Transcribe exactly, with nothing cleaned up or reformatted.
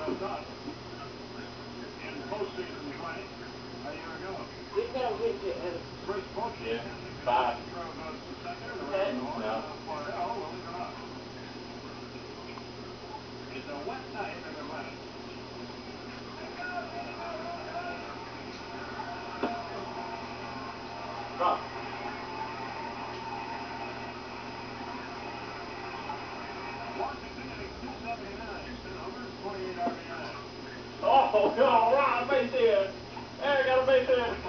Yeah, five. Ten? No. Drop. Oh, no, right, base hit. There, got a base hit.